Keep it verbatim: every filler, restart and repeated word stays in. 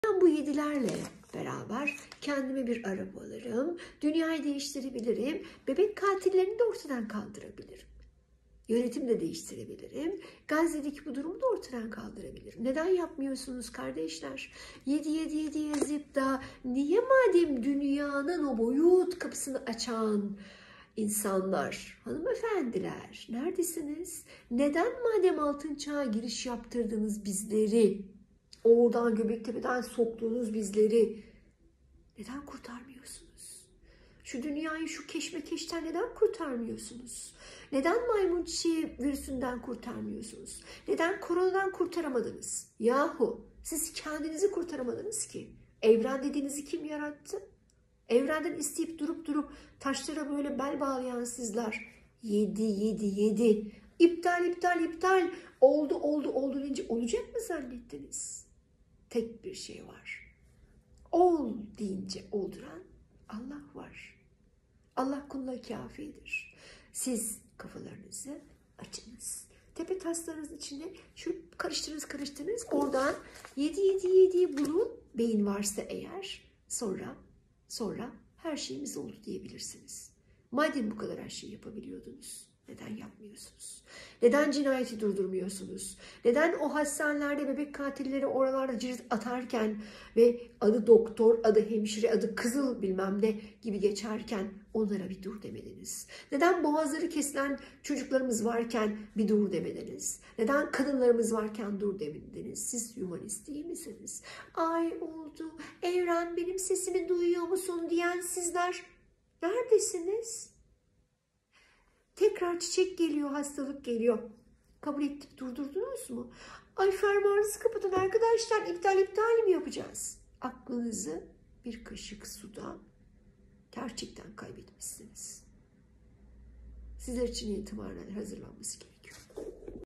Ben bu yedilerle beraber kendime bir araba alırım, dünyayı değiştirebilirim, bebek katillerini de ortadan kaldırabilirim. Yönetim de değiştirebilirim. Gazze'deki bu durumu da ortadan kaldırabilirim. Neden yapmıyorsunuz kardeşler? Yedi yedi yedi yazıp da niye madem dünyanın o boyut kapısını açan insanlar, hanımefendiler neredesiniz? Neden madem altın çağa giriş yaptırdınız bizleri, oradan Göbektepe'den soktuğunuz bizleri neden kurtarmıyorsunuz? Şu dünyayı şu keşmekeşten neden kurtarmıyorsunuz? Neden maymun çiçeği virüsünden kurtarmıyorsunuz? Neden koronadan kurtaramadınız? Yahu siz kendinizi kurtaramadınız ki. Evren dediğinizi kim yarattı? Evrenden isteyip durup durup taşlara böyle bel bağlayan sizler. Yedi, yedi, yedi. İptal, iptal, iptal. Oldu, oldu, oldu deyince olacak mı zannettiniz? Tek bir şey var. Ol deyince olduran Allah var. Allah kuluna kafidir. Siz kafalarınızı açınız. Tepe taslarınızın içine şu karıştırınız karıştırınız. Oradan yedi yedi yediyi bulun. Beyin varsa eğer sonra sonra her şeyimiz oldu diyebilirsiniz. Madem bu kadar her şeyi yapabiliyordunuz, neden yapmıyorsunuz? Neden cinayeti durdurmuyorsunuz? Neden o hastanelerde bebek katilleri oralarda cirit atarken ve adı doktor, adı hemşire, adı kızıl bilmem ne gibi geçerken onlara bir dur demediniz? Neden boğazları kesilen çocuklarımız varken bir dur demediniz? Neden kadınlarımız varken dur demediniz? Siz humanist değil misiniz? Ay oldu, evren benim sesimi duyuyor musun diyen sizler neredesiniz? Tekrar çiçek geliyor, hastalık geliyor. Kabul ettik, durdurdunuz mu? Ay fermuarınızı kapatın arkadaşlar, iptal iptal mi yapacağız? Aklınızı bir kaşık suda gerçekten kaybetmişsiniz. Sizler için itibaren hazırlanması gerekiyor.